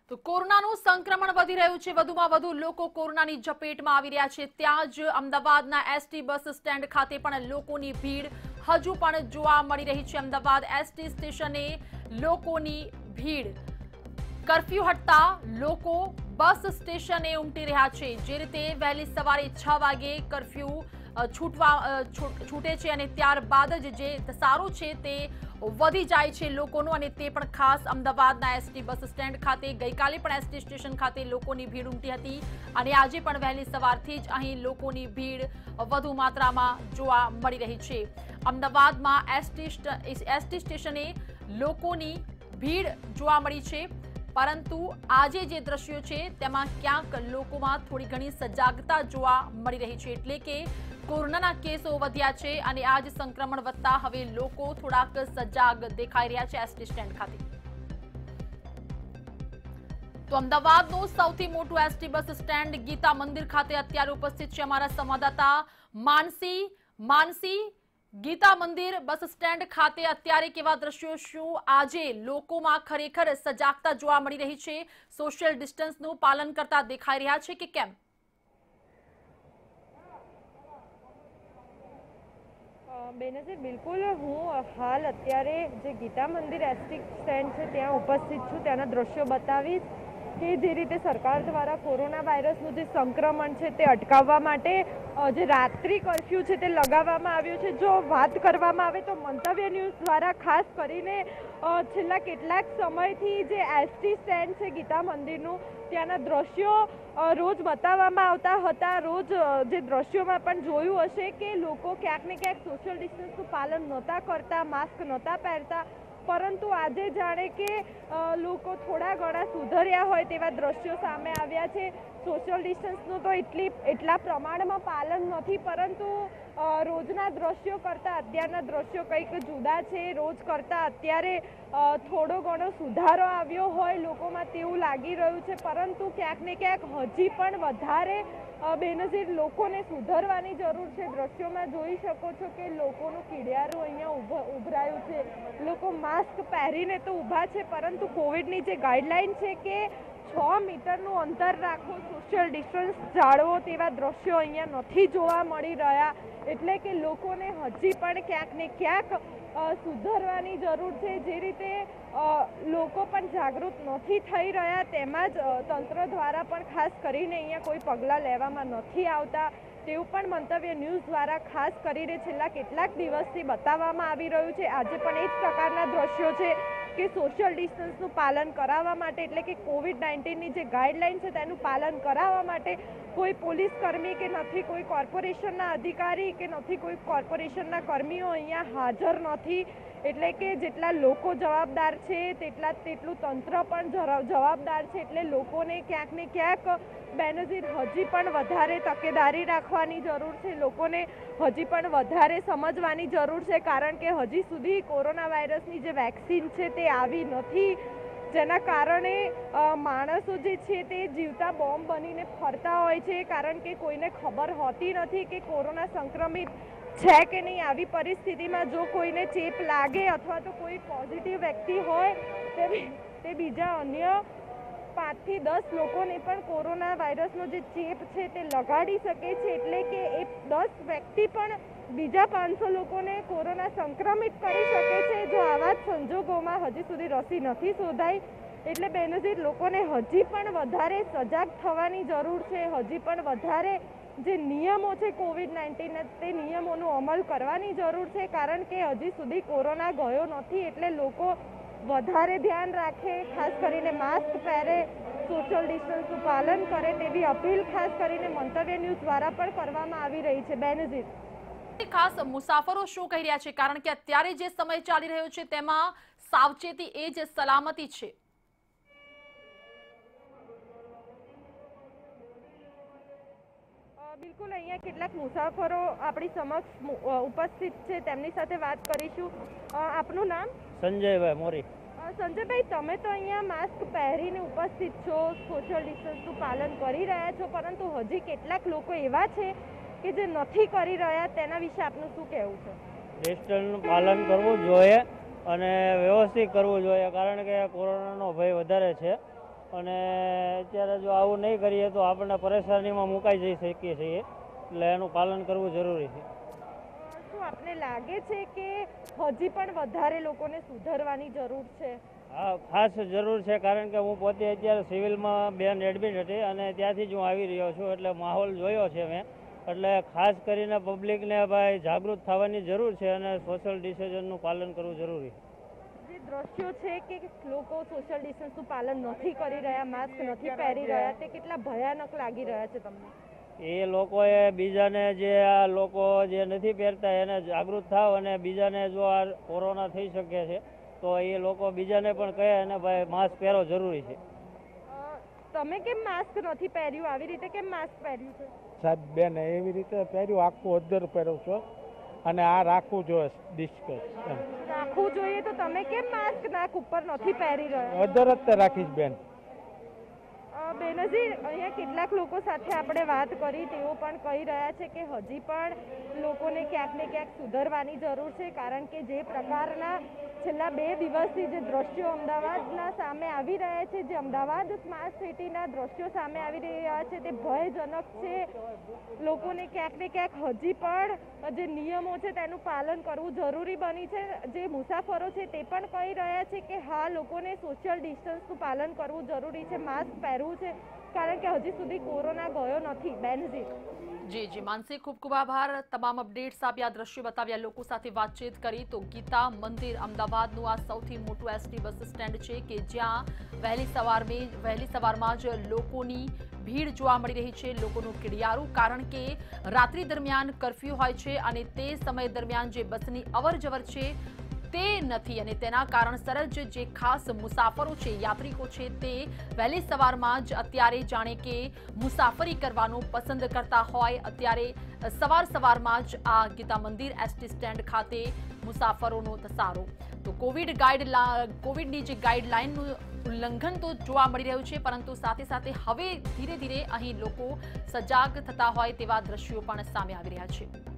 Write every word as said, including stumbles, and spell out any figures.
તો કોરોનાનું સંક્રમણ વધી રહ્યું છે, વધુમાં વધુ લોકો કોરોનાની ઝપેટમાં આવી રહ્યા છે। ત્યાં જ અમદાવાદના એસટી બસ સ્ટેન્ડ ખાતે પણ લોકોની ભીડ હજુ પણ જોવા મળી રહી છે। અમદાવાદ એસટી સ્ટેશને લોકોની ભીડ, કર્ફ્યુ હટતા લોકો બસ સ્ટેશને ઉમટી રહ્યા છે। જે રીતે વહેલી સવારે છ વાગે કર્ફ્યુ છૂટવા છૂટે છે અને ત્યારબાદ જ જે ધસારો છે તે વધી જાય છે લોકોનો, અને તે પણ ખાસ અમદાવાદના એસટી બસ સ્ટેન્ડ ખાતે ગઈકાલે પણ એસટી સ્ટેશન ખાતે લોકોની ભીડ ઉમટી હતી અને આજે પણ વહેલી સવારથી જ અહીં લોકોની ભીડ વધુ માત્રામાં જોવા મળી રહી છે। અમદાવાદમાં એસટી એસટી સ્ટેશને લોકોની ભીડ જોવા મળી છે, પરંતુ આજે જે દ્રશ્યો છે તેમાં ક્યાંક લોકોમાં થોડી ઘણી સજાગતા જોવા મળી રહી છે। એટલે કે કોરોનાના કેસો વધ્યા છે અને આજ સંક્રમણ વધતા હવે લોકો થોડાક સજાગ દેખાઈ રહ્યા છે એસટી સ્ટેન્ડ ખાતે। તો અમદાવાદનું સૌથી મોટું એસટી બસ સ્ટેન્ડ ગીતા મંદિર ખાતે અત્યારે ઉપસ્થિત છે અમારા સંવાદદાતા માનસી। માનસી, ગીતા મંદિર બસ સ્ટેન્ડ ખાતે અત્યારે કેવા દ્રશ્યો, શું આજે લોકોમાં ખરેખર સજાગતા જોવા મળી રહી છે? સોશિયલ ડિસ્ટન્સનું પાલન કરતા દેખાઈ રહ્યા છે કે કેમ? બેનજી, બિલકુલ હું હાલ અત્યારે જે ગીતા મંદિર એસટી સ્ટેન્ડ છે ત્યાં ઉપસ્થિત છું। ત્યાંના દ્રશ્યો બતાવીશ કે જે રીતે સરકાર દ્વારા કોરોના વાયરસનું જે સંક્રમણ છે તે અટકાવવા માટે જે રાત્રિ કર્ફ્યુ છે તે લગાવવામાં આવ્યો છે। જો વાત કરવામાં આવે તો મંતવ્ય ન્યૂઝ દ્વારા ખાસ કરીને છેલ્લા કેટલાક સમયથી જે એસટી સ્ટેન્ડ છે ગીતા મંદિરનું ત્યાંના દ્રશ્યો રોજ બતાવવામાં આવતા હતા। રોજ જે દ્રશ્યોમાં પણ જોયું હશે કે લોકો ક્યાંક ને ક્યાંક સોશિયલ ડિસ્ટન્સનું પાલન નહોતા કરતા, માસ્ક નહોતા પહેરતા, પરંતુ આજે જાણે કે લોકો થોડા ઘણા સુધર્યા હોય તેવા દ્રશ્યો સામે આવ્યા છે। સોશિયલ ડિસ્ટન્સનું તો એટલી એટલા પ્રમાણમાં પાલન નથી, પરંતુ રોજના દ્રશ્યો કરતાં અત્યારના દ્રશ્યો કંઈક જુદા છે। રોજ કરતાં અત્યારે થોડો ઘણો સુધારો આવ્યો હોય લોકોમાં તેવું લાગી રહ્યું છે, પરંતુ ક્યાંક ને ક્યાંક હજી પણ વધારે બેનજીર લોકોને સુધરવાની જરૂર છે। દ્રશ્યોમાં જોઈ શકો છો કે લોકોનું કીડિયારું અહીંયા ઉભરાયું છે। લોકો માસ્ક પહેરીને તો ઊભા છે, પરંતુ કોવિડની જે ગાઈડલાઈન છે કે છ મીટરનું અંતર રાખો, સોશિયલ ડિસ્ટન્સ જાળવો, તેવા દ્રશ્યો અહીંયા નથી જોવા મળી રહ્યા। એટલે કે લોકોને હજી પણ ક્યાંક ને ક્યાંક સુધરવાની જરૂર છે। જે રીતે લોકો પણ જાગૃત નથી થઈ રહ્યા, તેમાં જ તંત્ર દ્વારા પણ ખાસ કરીને અહીંયા કોઈ પગલાં લેવામાં નથી આવતા તેવું પણ મંતવ્ય ન્યૂઝ દ્વારા ખાસ કરીને છેલ્લા કેટલાક દિવસથી બતાવવામાં આવી રહ્યું છે। આજે પણ એ જ પ્રકારના દ્રશ્યો છે કે સોશિયલ ડિસ્ટન્સનું પાલન કરાવવા માટે, એટલે કે કોવિડ નાઇન્ટીનની જે ગાઈડલાઈન છે તેનું પાલન કરાવવા માટે કોઈ પોલીસ કર્મી કે નથી કોઈ કોર્પોરેશનના અધિકારી કે નથી કોઈ કોર્પોરેશનના કર્મીઓ અહીંયા હાજર નથી। એટલે કે જેટલા લોકો જવાબદાર છે તેટલા તેટલું તંત્ર પણ જવાબદાર છે। એટલે લોકોને ક્યાંક ને ક્યાંક બેનજીર હજી પણ વધારે તકેદારી રાખવાની જરૂર છે, લોકોને હજી પણ વધારે સમજવાની જરૂર છે, કારણ કે હજી સુધી કોરોના વાયરસની જે વેક્સિન છે તે આવી નથી, જેના કારણે માણસો જે છે તે જીવતા બોમ્બ બનીને ફરતા હોય છે, કારણ કે કોઈને ખબર હોતી નથી કે કોરોના સંક્રમિત છે કે નહીં। આવી પરિસ્થિતિમાં જો કોઈને ચેપ લાગે અથવા તો કોઈ પોઝિટિવ વ્યક્તિ હોય તે બીજા અન્ય પાંચથી દસ લોકોને પણ કોરોના વાયરસનો જે ચેપ છે તે લગાડી શકે છે। એટલે કે એ દસ વ્યક્તિ પણ બીજા પાંચસો લોકોને કોરોના સંક્રમિત કરી શકે છે જો આવા જ સંજોગોમાં હજી સુધી રસી નથી શોધાઈ। એટલે બેનજીર લોકોને હજી પણ વધારે સજાગ થવાની જરૂર છે, હજી પણ વધારે જે નિયમો છે કોવિડ નાઇન્ટીનના તે નિયમોનો અમલ કરવાની જરૂર છે, કારણ કે હજી સુધી કોરોના ગયો નથી। એટલે લોકો વધારે ધ્યાન રાખે, ખાસ કરીને માસ્ક પહેરે, સોશિયલ ડિસ્ટન્સનું પાલન કરે તેવી અપીલ ખાસ કરીને મંતવ્ય ન્યૂઝ દ્વારા પણ કરવામાં આવી રહી છે। બેનજીર, ખાસ મુસાફરો શું કહી રહ્યા છે, કારણ કે અત્યારે જે સમય ચાલી રહ્યો છે તેમાં સાવચેતી એ જ સલામતી છે? બિલકુલ, અહીંયા કેટલાક મુસાફરો આપણી સમક્ષ ઉપસ્થિત છે, તેમની સાથે વાત કરીશું। આપનું નામ? સંજયભાઈ મોરી। સંજયભાઈ, તમે તો અહીંયા માસ્ક પહેરીને ઉપસ્થિત છો, સોશિયલ ડિસ્ટન્સનું પાલન કરી રહ્યા છો, પરંતુ હજી કેટલાક લોકો એવા છે કે જે નથી કરી રહ્યા, તેના વિશે આપનું શું કહેવું છે? ડિસ્ટન્સનું પાલન કરવું જોઈએ અને વ્યવસ્થિત કરવું જોઈએ, કારણ કે કોરોનાનો ભય વધારે છે અને અત્યારે જો આવું નહીં કરીએ તો આપણને પરેશાનીમાં મુકાઈ જઈ શકીએ છીએ, એટલે એનું પાલન કરવું જરૂરી છે. શું આપને લાગે છે કે હજી પણ વધારે લોકોને સુધરવાની જરૂર છે? હા, ખાસ જરૂર છે, કારણ કે હું પોતે અત્યારે સિવિલમાં બેન એડમિટ હતી અને ત્યાંથી જ હું આવી રહ્યો છું, એટલે માહોલ જોયો છે મેં. એટલે ખાસ કરીને પબ્લિકને ભાઈ જાગૃત થવાની જરૂર છે અને સોશિયલ ડિસ્ટન્સનું પાલન કરવું જરૂરી છે. જે દ્રશ્યો છે કે લોકો સોશિયલ ડિસ્ટન્સનું પાલન નથી કરી રહ્યા, માસ્ક નથી પહેરી રહ્યા, તે કેટલા ભયાનક લાગી રહ્યા છે તમને? એ લોકોએ બીજાને જે આ લોકો જે નથી પહેરતા એને જાગૃત થાવ અને બીજાને જો આ કોરોના થઈ શકે છે તો એ લોકો બીજાને પણ કહે અને ભાઈ માસ્ક પહેરો જરૂરી છે. તમે કેમ માસ્ક નથી પહેર્યું? આવી રીતે કેમ માસ્ક પહેર્યું છે? સાહેબ બેન એવી રીતે પહેર્યું, આખું અદ્દર પહેરું છું અને આ રાખવું જોઈએ ડિસ્કસ રાખવું જોઈએ. તો તમે કેમ માસ્ક નાક ઉપર નથી પહેરી રહ્યા? અદ્દર જ તે રાખીશ બેન. બેનજી, અહીંયા કેટલાક લોકો સાથે આપણે વાત કરી, તેઓ પણ કહી રહ્યા છે કે હજી પણ લોકોને ક્યાંક ને ક્યાંક સુધરવાની જરૂર છે, કારણ કે જે પ્રકારના છેલ્લા બે દિવસથી જે દ્રશ્યો અમદાવાદના સામે આવી રહ્યા છે, જે અમદાવાદ સ્માર્ટ સિટીના દ્રશ્યો સામે આવી રહ્યા છે, તે ભયજનક છે. લોકોને ક્યાંક ને ક્યાંક હજી પણ જે નિયમો છે તેનું પાલન કરવું જરૂરી બની છે. જે મુસાફરો છે તે પણ કહી રહ્યા છે કે હા, લોકોને સોશિયલ ડિસ્ટન્સનું પાલન કરવું જરૂરી છે, માસ્ક પહેરવું છે, કારણ કે હજી સુધી કોરોના ગયો નથી. બેનજી જી જી માનસી, ખૂબ ખૂબ આભાર. તમામ અપડેટ્સ આપ્યા, દ્રશ્યો બતાવ્યા, લોકો સાથે વાતચીત કરી. તો ગીતા મંદિર અમદાવાદનું આ સૌથી મોટું એસટી બસ સ્ટેન્ડ છે કે જ્યાં વહેલી સવારમાં વહેલી સવારમાં જ લોકોની ભીડ જોવા મળી રહી છે, લોકોનું કિડિયારું, કારણ કે રાત્રિ દરમિયાન કર્ફ્યુ હોય છે અને તે સમય દરમિયાન જે બસની અવર જવર છે તે નથી અને તેના કારણસર જ જે ખાસ મુસાફરો છે, યાત્રિકો છે, તે વહેલી સવારમાં જ અત્યારે જાણે કે મુસાફરી કરવાનું પસંદ કરતા હોય. અત્યારે સવાર સવારમાં જ આ ગીતા મંદિર એસટી સ્ટેન્ડ ખાતે મુસાફરોનો ધસારો. તો કોવિડ ગાઈડ કોવિડની જે ગાઈડલાઇનનું ઉલ્લંઘન તો જોવા મળી રહ્યું છે, પરંતુ સાથે સાથે હવે ધીરે ધીરે અહીં લોકો સજાગ થતા હોય તેવા દ્રશ્યો પણ સામે આવી રહ્યા છે.